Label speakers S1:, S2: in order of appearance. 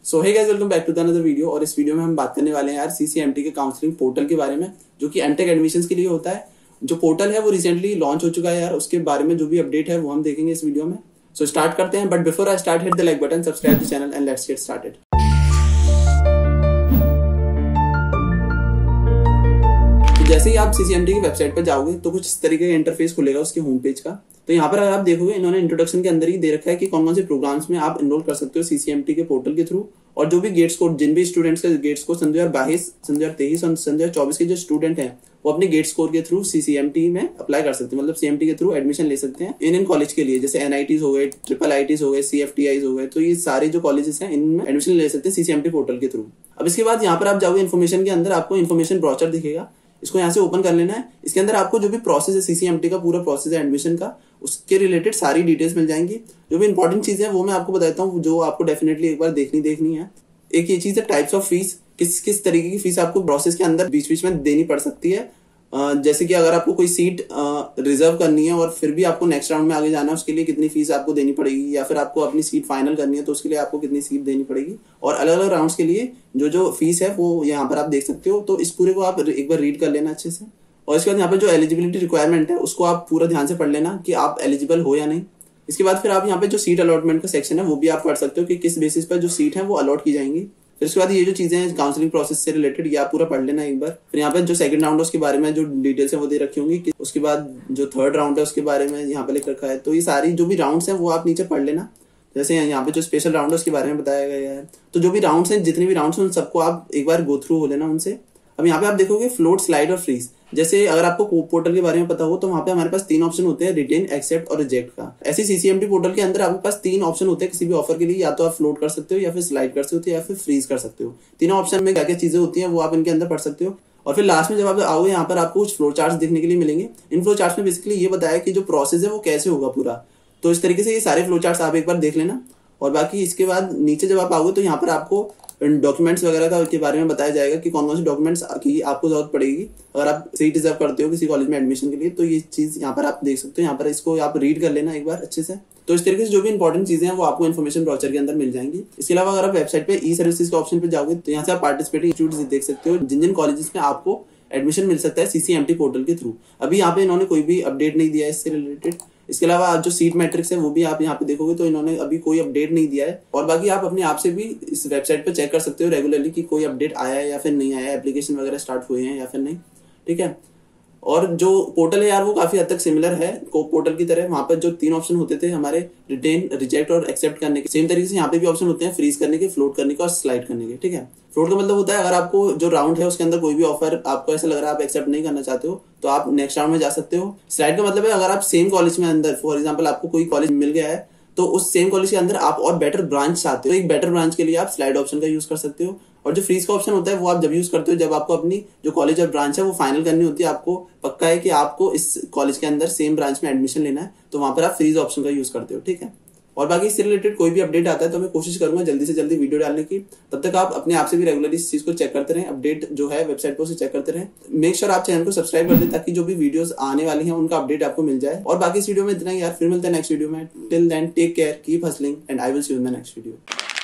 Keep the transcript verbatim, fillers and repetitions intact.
S1: So hey guys, welcome back to the another video. और इस video में हम बात करने वाले हैं यार सीसीएमटी के काउंसलिंग पोर्टल के बारे में, जो कि एमटेक एडमिशंस के लिए होता है। जो पोर्टल है वो रिसेंटली लॉन्च हो चुका है यार, उसके बारे में जो भी अपडेट है वो हम देखेंगे इस वीडियो में। सो so, स्टार्ट करते हैं, but before I start hit the like button, subscribe the channel and let's get started. जैसे ही आप सीसीएमटी की वेबसाइट पर जाओगे तो कुछ इस तरीके का इंटरफेस खुलेगा उसके होम पेज का। तो यहाँ पर अगर आप देखोगे, इन्होंने इंट्रोडक्शन के अंदर ही दे रखा है कि कौन कौन से प्रोग्राम्स में आप एनरोल कर सकते हो सीसीएमटी के पोर्टल के थ्रू। और जो भी गेट्स को, जिन भी स्टूडेंट्स के गेट्स को सन दो हजार बाईस, सन दो हजार तेईस और सन दो हजार चौबीस के जो स्टूडेंट हैं वो अपने गेट स्कोर के थ्रू सीसीएमटी में अप्लाई कर सकते हैं, मतलब सीएमटी के थ्रू एडमिशन ले सकते हैं इन इन कॉलेज के लिए। जैसे एनआईटीज हो गए, ट्रिपल आईटीज हो गए, सीएफटीआईज हो गए, तो ये सारे जो कॉलेजेस हैं इनमें एडमिशन ले सकते हैं सीसीएमटी पोर्टल के थ्रू। अब इसके बाद यहाँ पर आप जाओगे, इन्फॉर्मेशन के अंदर आपको इन्फॉर्मेशन ब्रोचर दिखेगा, इसको यहाँ से ओपन कर लेना है। इसके अंदर आपको जो भी प्रोसेस है सीसीएमटी का, पूरा प्रोसेस है एडमिशन का, उसके रिलेटेड सारी डिटेल्स मिल जाएंगी। जो भी इंपॉर्टेंट चीजें हैं वो मैं आपको बताता हूँ, जो आपको डेफिनेटली एक बार देखनी देखनी है। एक ये चीज है टाइप्स ऑफ फीस, किस किस तरीके की फीस आपको प्रोसेस के अंदर बीच बीच में देनी पड़ सकती है। जैसे कि अगर आपको कोई सीट रिजर्व करनी है और फिर भी आपको नेक्स्ट राउंड में आगे जाना है, उसके लिए कितनी फीस आपको देनी पड़ेगी, या फिर आपको अपनी सीट फाइनल करनी है तो उसके लिए आपको कितनी सीट देनी पड़ेगी। और अलग अलग राउंड्स के लिए जो जो फीस है वो यहाँ पर आप देख सकते हो। तो इस पूरे को आप एक बार रीड कर लेना अच्छे से। और इसके बाद यहाँ पर जो एलिजिबिलिटी रिक्वायरमेंट है उसको आप पूरा ध्यान से पढ़ लेना कि आप एलिजिबल हो या नहीं। इसके बाद फिर आप यहाँ पे जो सीट अलॉटमेंट का सेक्शन है वो भी आप पढ़ सकते हो कि किस बेसिस पर जो सीट है वो अलॉट की जाएंगी। फिर उसके बाद ये जो चीजें हैं काउंसलिंग प्रोसेस से रिलेटेड, ये आप पूरा पढ़ लेना एक बार। फिर यहाँ पे जो सेकंड राउंड है उसके बारे में जो डिटेल्स है वो दे रखी होंगी। उसके बाद जो थर्ड राउंड है उसके बारे में यहाँ पे लिख रखा है। तो ये सारी जो भी राउंड्स हैं वो आप नीचे पढ़ लेना। जैसे यहाँ पे जो स्पेशल राउंड है उसके बारे में बताया गया है। तो जो भी राउंड्स हैं, जितने भी राउंड्स हैं, उन सबको आप एक बार गो थ्रू हो लेना उनसे। अब यहाँ पे आप देखोगे फ्लोट, स्लाइड और फ्रीज। जैसे अगर आपको पोर्टल के बारे में पता हो तो वहाँ पे हमारे पास तीन ऑप्शन होते हैं, रिटेन, एक्सेप्ट और रिजेक्ट का। ऐसे सीसीएमटी पोर्टल के अंदर आपके पास तीन ऑप्शन होते हैं किसी भी ऑफर के लिए, या तो आप फ्लोट कर सकते हो, या फिर स्लाइड कर सकते हो, या फिर फ्रीज कर सकते हो। तीनों ऑप्शन में क्या क्या चीजें होती हैं वो आप इनके अंदर पढ़ सकते हो। और फिर लास्ट में जब आप आओगे यहाँ पर आपको कुछ फ्लो चार्ट्स देखने के लिए मिलेंगे। इन फ्लो चार्ट्स में बेसिकली ये बताया कि जो प्रोसेस है वो कैसे होगा पूरा। तो इस तरीके से ये सारे फ्लो चार्ट्स आप एक बार देख लेना। और बाकी इसके बाद नीचे जब आप आओगे तो यहाँ पर आपको डॉक्यूमेंट्स वगैरह का के बारे में बताया जाएगा कि कौन कौन से डॉक्यूमेंट्स की आपको जरूरत पड़ेगी अगर आप सीट रिजर्व करते हो किसी कॉलेज में एडमिशन के लिए। तो ये चीज यहाँ पर आप देख सकते हो, यहाँ पर इसको आप रीड कर लेना एक बार अच्छे से। तो इस तरीके से जो भी इंपॉर्टेंट चीजें हैं वो आपको इन्फॉर्मेशन ब्रोचर के अंदर मिल जाएंगी। इसके अलावा अगर आप वेबसाइट पे ई सर्विसेज के ऑप्शन पे जाओगे तो यहाँ से आप पार्टिसिपेटिंग इंस्टीट्यूट देख सकते हो, जिन जिन कॉलेजेस में आपको एडमिशन मिल सकता है सीसीएमटी पोर्टल के थ्रू। अभी यहाँ पे इन्होंने कोई भी अपडेट नहीं दिया है इससे रिलेटेड। इसके अलावा जो सीट मैट्रिक्स है वो भी आप यहाँ पे देखोगे तो इन्होंने अभी कोई अपडेट नहीं दिया है। और बाकी आप अपने आप से भी इस वेबसाइट पे चेक कर सकते हो रेगुलरली कि कोई अपडेट आया है या फिर नहीं आया है, एप्लीकेशन वगैरह स्टार्ट हुए हैं या फिर नहीं। ठीक है। और जो पोर्टल है यार वो काफी हद तक सिमिलर है को पोर्टल की तरह। वहां पर जो तीन ऑप्शन होते थे हमारे, रिटेन, रिजेक्ट और एक्सेप्ट करने के, सेम तरीके से यहाँ पे भी ऑप्शन होते हैं, फ्रीज करने के, फ्लोट करने के और स्लाइड करने के। ठीक है। फ्लोट का मतलब होता है अगर आपको जो राउंड है उसके अंदर कोई भी ऑफर आपको ऐसा लग रहा है आप एक्सेप्ट नहीं करना चाहते हो तो आप नेक्स्ट राउंड में जा सकते हो। स्लाइड का मतलब है अगर आप सेम कॉलेज में अंदर, फॉर एग्जाम्पल आपको कोई कॉलेज मिल गया है तो उस सेम कॉलेज के अंदर आप और बेटर ब्रांच चाहते हो, एक बेटर ब्रांच के लिए आप स्लाइड ऑप्शन का यूज कर सकते हो। और जो फ्रीज का ऑप्शन होता है वो आप जब यूज करते हो जब आपको अपनी जो कॉलेज और ब्रांच है वो फाइनल करनी होती है, आपको पक्का है कि आपको इस कॉलेज के अंदर सेम ब्रांच में एडमिशन लेना है, तो वहां पर आप फ्रीज ऑप्शन का यूज करते हो। ठीक है। और बाकी इससे रिलेटेड कोई भी अपडेट आता है तो मैं कोशिश करूंगा जल्दी से जल्दी वीडियो डालने की। तब तक आप अपने आप से भी रेगुलरली इस चीज को चेक करते रहें, अपडेट जो है वेबसाइट पर उसे चेक करते रहें। मेक श्योर आप चैनल को सब्सक्राइब कर दें ताकि जो भी वीडियोस आने वाली हैं उनका अपडेट आपको मिल जाए। और बाकी इस वीडियो में इतना ही यार, फिर मिलते हैं नेक्स्ट वीडियो में। Till then take care, keep hustling and I will see you in the next video.